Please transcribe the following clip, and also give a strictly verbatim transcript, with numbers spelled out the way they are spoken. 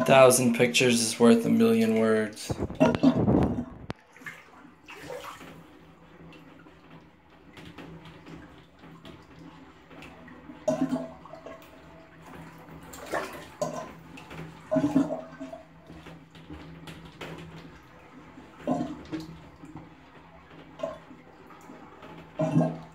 thousand pictures is worth a million words. Thank you.